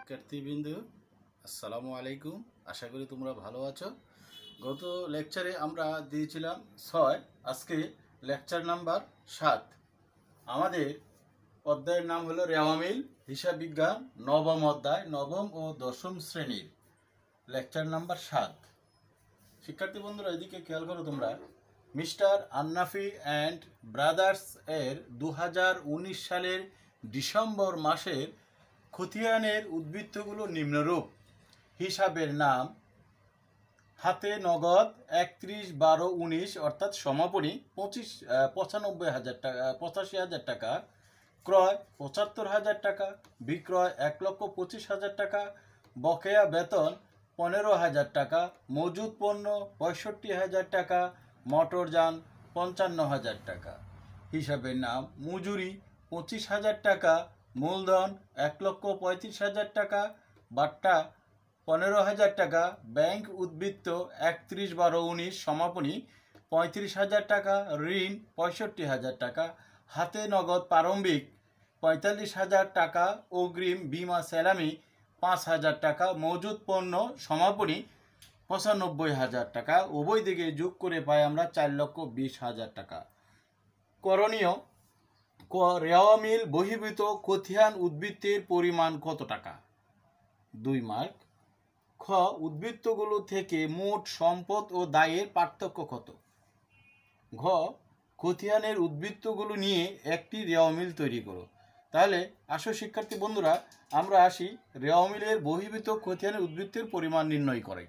শিক্ষার্থীবৃন্দ, আসসালামু আলাইকুম। আশা করি তোমরা ভালো আছো। গত লেকচারে আমরা দিয়েছিলাম 6, আজকে লেকচার নাম্বার 7। আমাদের অধ্যায়ের নাম হলো রেওয়ামিল হিসাব বিজ্ঞান, নবম অধ্যায়, নবম ও দশম শ্রেণীর লেকচার নাম্বার 7। শিক্ষার্থী বন্ধুরা, এদিকে খেয়াল করো তোমরা। মিস্টার আন্নাফি অ্যান্ড ব্রাদার্স এর 2019 সালের ডিসেম্বর মাসের খতিয়ানের উদ্বৃত্তগুলো নিম্নরূপ। হিসাবের নাম: হাতে নগদ 31/12/19 অর্থাৎ সমাপনী 95,000 টাকা, 85,000 টাকা। ক্রয় 75,000 টাকা। বিক্রয় 1,25,000 টাকা। বকেয়া বেতন 15,000 টাকা। মজুদ পণ্য 65,000 টাকা। মোটরযান 55,000 টাকা। হিসাবের নাম: মজুরি 25,000 টাকা। মূলধন 1,35,000 টাকা। বাট্টা 15,000 টাকা। ব্যাংক উদ্বৃত্ত 31/12/19 সমাপনী 35,000 টাকা। ঋণ 65,000 টাকা। হাতে নগদ প্রারম্ভিক 45,000 টাকা। অগ্রিম বিমা সেলামি 5,000 টাকা। মজুদ পণ্য সমাপনী 95,000 টাকা। উভয় দিকে যোগ করে পাই আমরা 4,20,000 টাকা। করণীয়: রেওয়ামিল বহির্ভূত খতিয়ান উদ্বৃত্তের পরিমাণ কত টাকা? 2 মার্ক। খ, উদ্বৃত্তগুলো থেকে মোট সম্পদ ও দায়ের পার্থক্য কত? ঘ, খতিয়ানের উদ্বৃত্তগুলো নিয়ে একটি রেওয়ামিল তৈরি করো। তাহলে আসো শিক্ষার্থী বন্ধুরা, আমরা আসি রেওয়ামিলের বহির্ভূত খতিয়ানের উদ্বৃত্তের পরিমাণ নির্ণয় করে।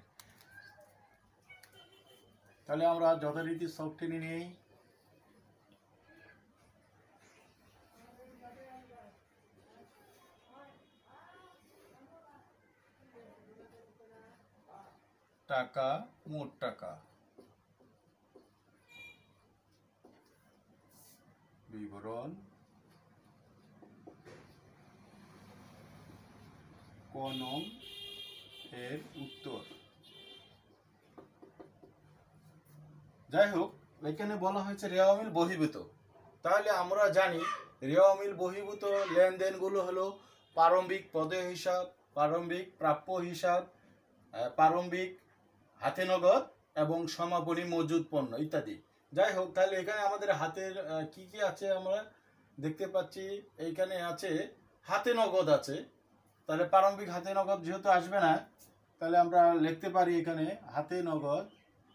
তাহলে আমরা যথারীতি সব টেনে নিই। টাকা, মোট টাকা, বিবরণ, ক নং এর উত্তর। যাই হোক, এখানে বলা হয়েছে রেওয়ামিল বহির্ভূত। তাহলে আমরা জানি রেওয়ামিল বহির্ভূত লেনদেনগুলো হলো প্রারম্ভিক পদেয় হিসাব, প্রারম্ভিক প্রাপ্য হিসাব, প্রারম্ভিক হাতে নগদ এবং সমাপনী মজুদ পণ্য ইত্যাদি। যাই হোক, তাহলে এখানে আমাদের হাতের কি কি আছে আমরা দেখতে পাচ্ছি। এইখানে আছে হাতে নগদ আছে। তাহলে প্রারম্ভিক হাতে নগদ যেহেতু আসবে না, তাহলে আমরা লিখতে পারি এখানে হাতে নগদ,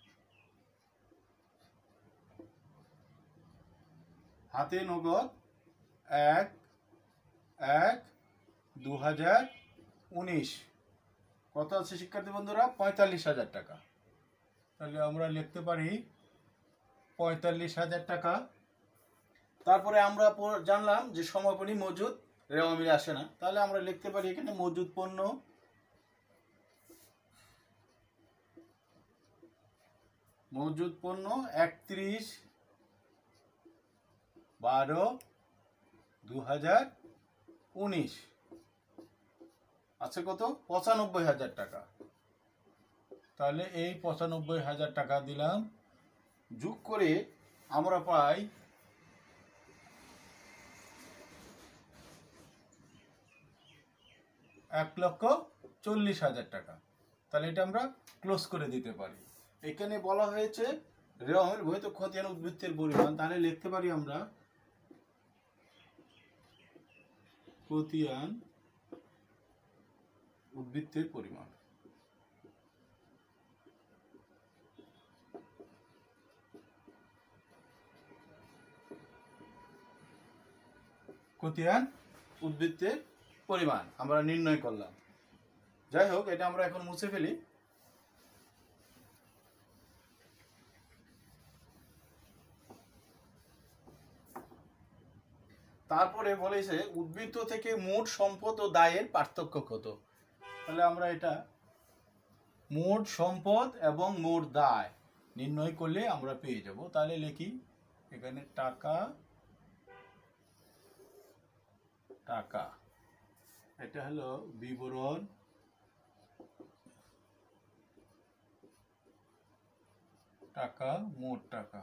হাতে নগদ 1/1/2019 কত আছে শিক্ষার্থী বন্ধুরা? 45,000 টাকা। তাহলে আমরা লিখতে পারি 45,000 টাকা। তারপরে আমরা জানলাম যে সমাপনী মজুদ রেওয়ামিলে আসে না, তাহলে আমরা লিখতে পারি এখানে মজুদ পণ্য, মজুদ পণ্য 31/12/2019 আছে কত? 95,000 টাকা। তাহলে এই 95,000 টাকা দিলাম, যোগ করে আমরা পাই 1,40,000 টাকা। তাহলে এটা আমরা ক্লোজ করে দিতে পারি। এখানে বলা হয়েছে রেওয়ামিল বহির্ভূত খতিয়ান উদ্বৃত্তের পরিমাণ, তাহলে লিখতে পারি আমরা খতিয়ান উদ্বৃত্তের পরিমাণ। খতিয়ান উদ্বৃত্তের পরিমাণ আমরা নির্ণয় করলাম। যাই হোক, এটা আমরা এখন মুছে ফেলি। তারপরে বলেছে উদ্বৃত্ত থেকে মোট সম্পদ ও দায়ের পার্থক্য কত? তাহলে আমরা এটা মোট সম্পদ এবং মোট দায় নির্ণয় করলে আমরা পেয়ে যাব। তাহলে লিখি এখানে টাকা, টাকা, এটা হলো বিবরণ, টাকা, মোট টাকা,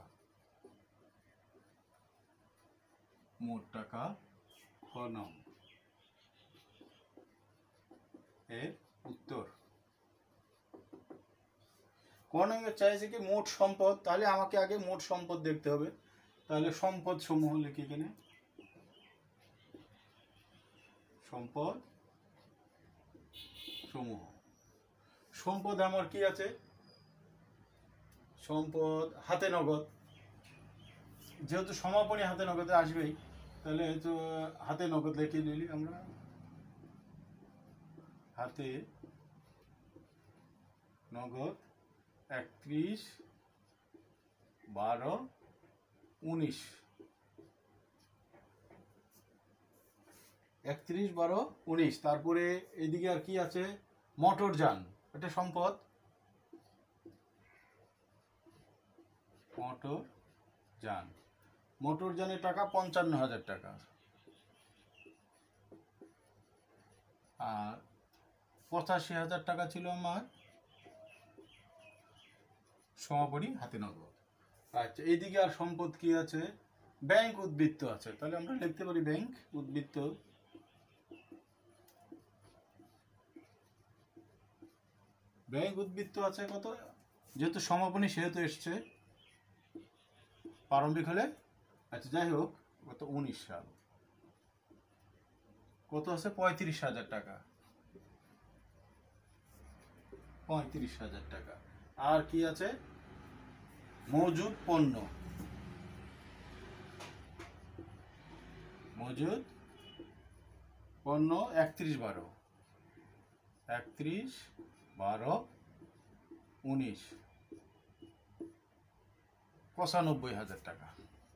মোট টাকা, খ নং। এর উত্তর। কোন চাইছে কি মোট সম্পদ, তাহলে আমাকে আগে মোট সম্পদ দেখতে হবে। তাহলে সম্পদ সমূহ লিখি এখানে, সম্পদ সমূহ। সম্পদ আমার কি আছে, সম্পদ হাতে নগদ, যেহেতু সমাপনী হাতে নগদে আসবেই, তাহলে তো হাতে নগদ লিখে নিলি আমরা, হাতে নগদ 31, 12, 19। 31, 12, 19। তারপরে এদিকে আর কি আছে, মোটরযান, এটা সম্পদ, মোটরযান। মোটরযানের টাকা 55,000 টাকা। আর 85,000 টাকা ছিল আমার সমাপনী হাতে নগদ। আচ্ছা, এইদিকে আর সম্পদ কি আছে, ব্যাংক উদ্বৃত্ত আছে। তাহলে আমরা লিখতে পারি ব্যাংক উদ্বৃত্ত। ব্যাংক উদ্বৃত্ত আছে কত, যেহেতু সমাপনী সেহেতু এসছে, প্রারম্ভিক হলে আচ্ছা যাই হোক, কত 19 সাল, কত আছে 35,000 টাকা, 35,000 টাকা। আর কি আছে, মজুদ পণ্য, মজুদ পণ্য 31, 12, 31, 12, 19, 95,000 টাকা।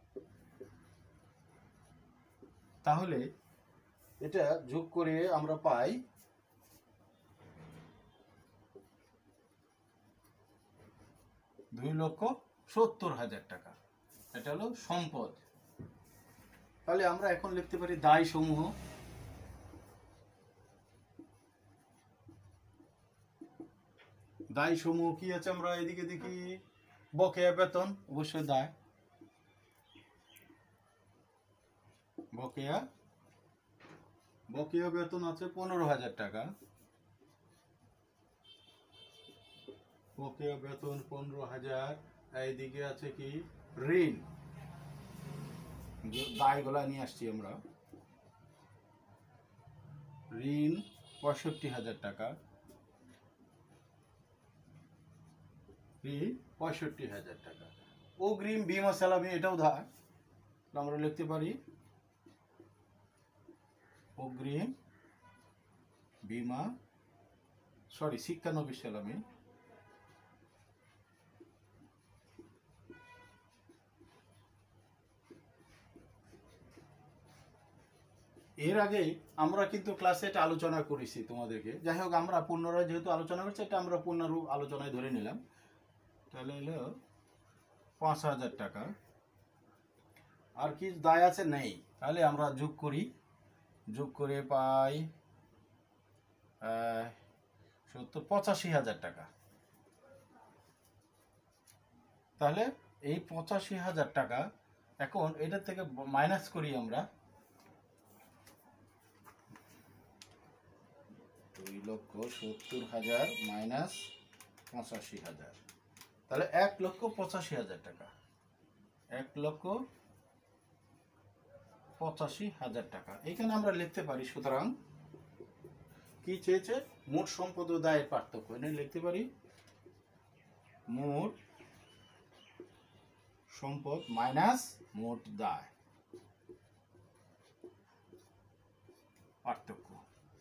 তাহলে এটা যোগ করে আমরা পাই 2,70,000 টাকা। এটা হলো সম্পদ। তাহলে আমরা এখন লিখতে পারি দায় সমূহ। দায় সমূহ কি আছে, আমরা এদিকে দেখি, বকেয়া বেতন অবশ্যই দায়, বকেয়া বেতন আছে 15,000 টাকা, বকেয়া বেতন 15,000। এইদিকে আছে কি ঋণ, দায়গুলা নিয়ে আসছি আমরা, ঋণ 65,000 টাকা, ঋণ 65,000 টাকা। অগ্রিম বীমা সালামি, এটাও ধার, আমরা লিখতে পারি অগ্রিম বীমা, শিক্ষানবিশ সালামি, এর আগে আমরা কিন্তু ক্লাসে এটা আলোচনা করেছি তোমাদেরকে। যাই হোক, আমরা পুনরায় যেহেতু আলোচনা করছি, এটা আমরা পুনরূপ আলোচনায় ধরে নিলাম। তাহলে হলো 5,000 টাকা। আর কি দায় আছে, নেই। তাহলে আমরা যোগ করি, যোগ করে পাই 85,000 টাকা। তাহলে এই 85,000 টাকা এখন এটা থেকে মাইনাস করি আমরা, 2,70,000 মাইনাস 85,000, তাহলে 1,85,000 টাকা, 1,85,000 টাকা। এখানে আমরা লিখতে পারি, সুতরাং কি চেয়েছে, মোট সম্পদ ও দায়ের পার্থক্য। এখানে লিখতে পারি মোট সম্পদ মাইনাস মোট দায় পার্থক্য।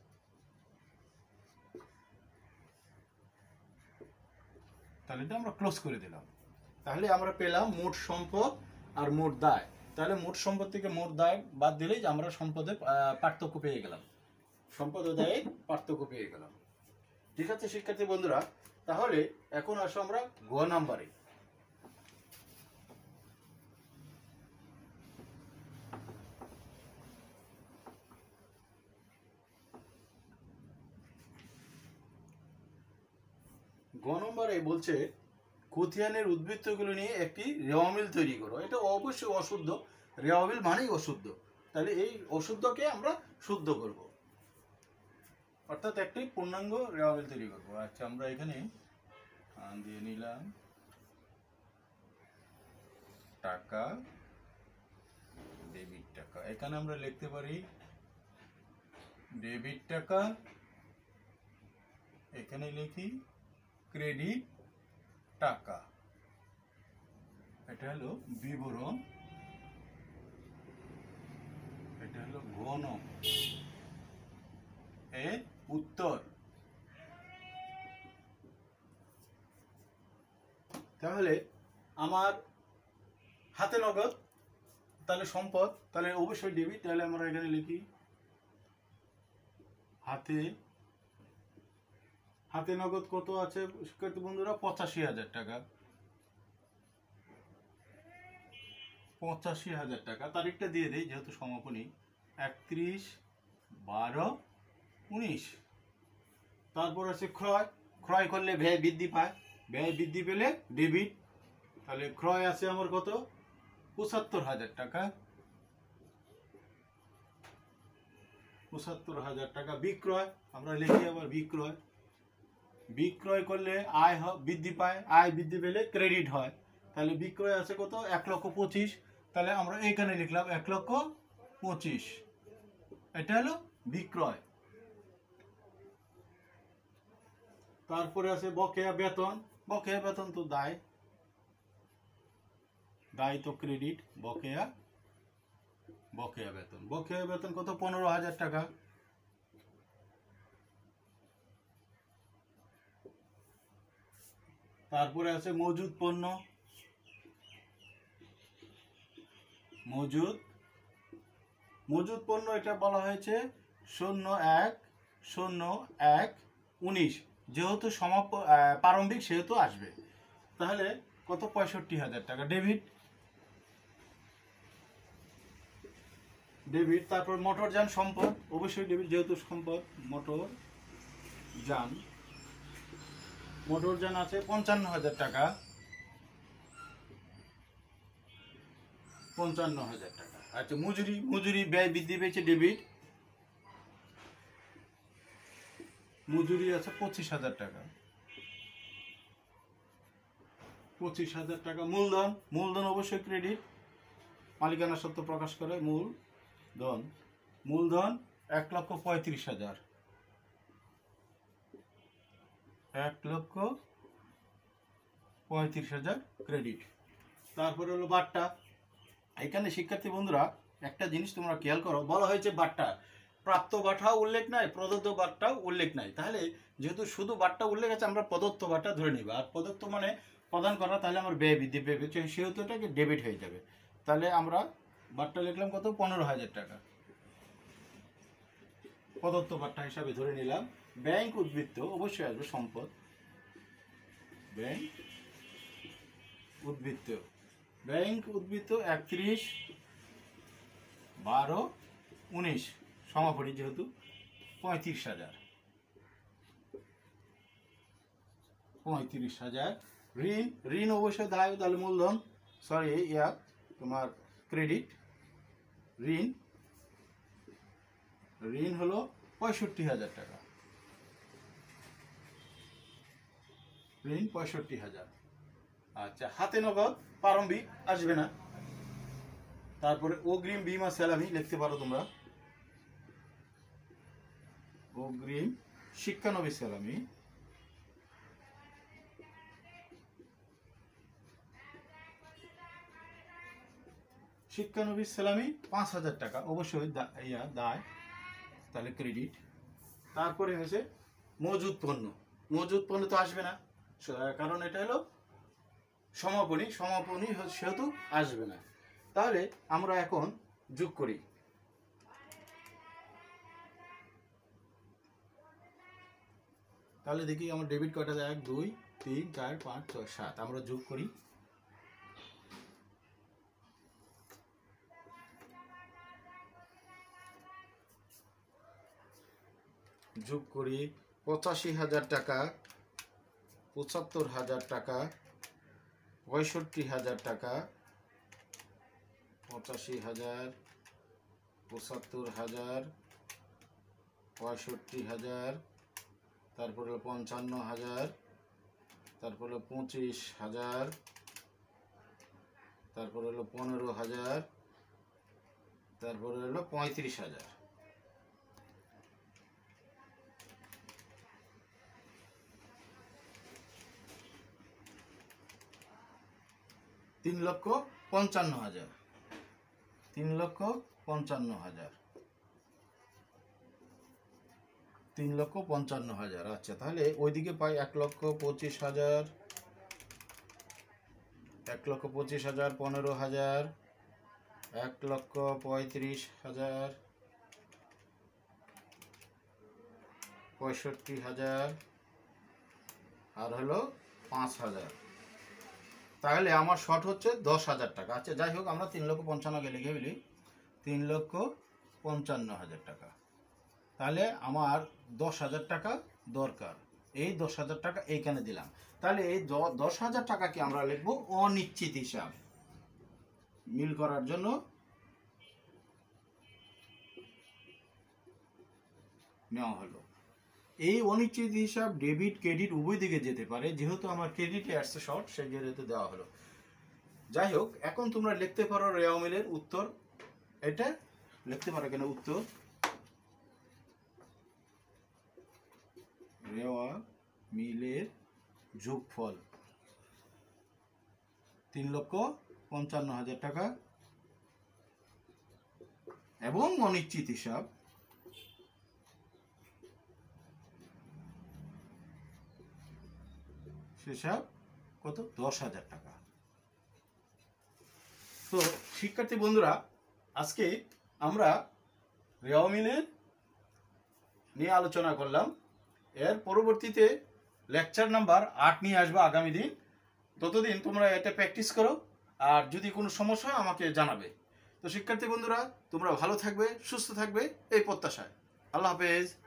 তাহলে এটা আমরা ক্লোজ করে দিলাম। তাহলে আমরা পেলাম মোট সম্পদ আর মোট দায়। তাহলে মোট সম্পদ থেকে মোট দায় বাদ দিলেই আমরা সম্পদের পার্থক্য পেয়ে গেলাম, সম্পদ ও দায়ের পার্থক্য পেয়ে গেলাম। ঠিক আছে শিক্ষার্থী বন্ধুরা, তাহলে এখন আসো আমরা গ নাম্বারে। গ নম্বরে বলছে খতিয়ানের উদ্বৃত্তগুলো নিয়ে একটি রেওয়ামিল তৈরি করো। এটা অবশ্যই অশুদ্ধ, রেওয়ামিল মানেই অশুদ্ধ। তাহলে এই অশুদ্ধকে আমরা শুদ্ধ করব। অর্থাৎ একটি পূর্ণাঙ্গ রেওয়া বিল তৈরি করবো। আচ্ছা, আমরা এখানে দিয়ে নিলাম টাকা, ডেবিট টাকা। এখানে আমরা লিখতে পারি ডেবিট টাকা, এখানে লিখি ক্রেডিট টাকা। এটা হলো বিবরণ, এটা হলো ঘন এর উত্তর। তাহলে আমার হাতে নগদ, তাহলে সম্পদ, তাহলে অবশ্যই ডেবিট। তাহলে আমরা এখানে লিখি হাতে নগদ কত আছে শিক্ষার্থী বন্ধুরা? 85,000 টাকা। 85,000 টাকা। তারিখটা দিয়ে দেই যেহেতু সমাপনী, 31/12/19। তারপর আছে ক্রয়। ক্রয় করলে ব্যয় বৃদ্ধি পায়, ব্যয় বৃদ্ধি পেলে ডেবিট। তাহলে ক্রয় আছে আমার কত? 75,000 টাকা। 75,000 টাকা। বিক্রয় আমরা লিখি আবার বিক্রয়। বিক্রয় করলে আয় বৃদ্ধি পায়, আয় বৃদ্ধি পেলে ক্রেডিট হয়। তাহলে বিক্রয় আছে কত? 1,25,000। তাহলে আমরা এখানে লিখলাম 1,25,000। এটা হলো বিক্রয়। তারপরে আছে বকেয়া বেতন। বকেয়া বেতন তো দায়, দায় তো ক্রেডিট। বকেয়া বেতন। বকেয়া বেতন কত? 15,000 টাকা। তারপরে আছে মজুদ পণ্য। মজুদ পণ্য এটা বলা হয়েছে 01/01/19, যেহেতু প্রারম্ভিক সেহেতু আসবে। তাহলে কত? 65,000 টাকা। ডেবিট। তারপর মোটরযান সম্পদ, অবশ্যই ডেবিট যেহেতু সম্পদ। মোটরযান আছে 55,000 টাকা। 55,000 টাকা। আচ্ছা, মজুরি ব্যয় বৃদ্ধি পেয়েছে, ডেবিট। মজুরি আছে 25,000 টাকা। 25,000 টাকা। মূলধন অবশ্যই ক্রেডিট, মালিকানা সত্ত্ব প্রকাশ করে মূলধন। 1,35,000। 1,35,000 ক্রেডিট। তারপরে হলো বাট্টা। এখানে শিক্ষার্থী বন্ধুরা একটা জিনিস তোমরা খেয়াল করো, বলা হয়েছে বাট্টা, প্রাপ্ত বাট্টা উল্লেখ নাই, প্রদত্ত বাট্টা উল্লেখ নাই। তাহলে যেহেতু শুধু বাট্টা উল্লেখ আছে, আমরা প্রদত্ত বাট্টা ধরে নিব। আর প্রদত্ত মানে প্রদান করা, তাহলে আমার ব্যয় বৃদ্ধি পেয়ে সেহেতু এটাকে ডেবিট হয়ে যাবে। তাহলে আমরা বাট্টা লিখলাম কত? 15,000 টাকা। প্রদত্ত বাট্টা হিসাবে ধরে নিলাম। ব্যাংক উদ্বৃত্ত অবশ্যই আসবে সম্পদ। ব্যাংক উদ্বৃত্ত 31/12/19 সমাপনী যেহেতু 35,000। 35,000। ঋণ অবশ্যই দায়, তাহলে মূলধন তোমার ক্রেডিট। ঋণ হলো 65,000 টাকা। ঋণ 65,000। আচ্ছা, হাতে নগদ প্রারম্ভিক আসবে না। তারপরে অগ্রিম বীমা স্যালামি লিখতে পারো তোমরা। অগ্রিম শিক্ষানবিশ স্যালামি। শিক্ষানবিশ স্যালামি 5,000 টাকা। অবশ্যই দায়, তাহলে ক্রেডিট। তারপরে হয়েছে মজুদ পণ্য। মজুদ পণ্য তো আসবে না, কারণ এটা হলো সমাপনী সেহেতু আসবে না। তাহলে আমরা এখন যোগ করি। তাহলে দেখি আমার ডেবিট কয়টা যায়? 1 2 3 4 5 6 7। আমরা যোগ করি। যোগ করি 85,000 টাকা, 75,000 টাকা, 65,000 টাকা, 85,000, 75,000, 65,000, তারপর হলো 55,000, তারপর হলো 25,000, তারপর হলো 15,000, তারপর হলো 35,000। 3,55,000, 3,55,000, 3,55,000। আচ্ছা, তাহলে ওইদিকে পাই 1,25,000, 1,25,000, 15,000, 1,35,000, 65,000 আর হলো 5,000। তাহলে আমার শর্ট হচ্ছে 10,000 টাকা। আচ্ছা, যাই হোক, আমরা 3,55,000 লিখে ফেলি, 3,55,000 টাকা। তাহলে আমার 10,000 টাকা দরকার, এই 10,000 টাকা এইখানে দিলাম। তাহলে এই 10,000 টাকাকে আমরা লিখবো অনিশ্চিত হিসাব। মিল করার জন্য নেওয়া হলো। এই অনিশ্চিত হিসাব ডেবিট ক্রেডিট উভয় দিকে যেতে পারে, যেহেতু আমার ক্রেডিটে আসছে শর্ট, সেই যেহেতু দেওয়া হলো। যাই হোক, এখন তোমরা লিখতে পারো রেওয়া মিলের উত্তর। এটা লিখতে পারো কেন উত্তর, রেওয়া মিলের যোগফল 3,55,000 টাকা এবং অনিশ্চিত হিসাব হিসাব কত, 10,000 টাকা। তো শিক্ষার্থী বন্ধুরা, আজকে আমরা রেওয়া মিলের নিয়ে আলোচনা করলাম। এর পরবর্তীতে লেকচার নাম্বার 8 নিয়ে আসবো আগামী দিন। ততদিন তোমরা এটা প্র্যাকটিস করো, আর যদি কোনো সমস্যা হয় আমাকে জানাবে। তো শিক্ষার্থী বন্ধুরা, তোমরা ভালো থাকবে, সুস্থ থাকবে এই প্রত্যাশায়। আল্লাহ হাফেজ।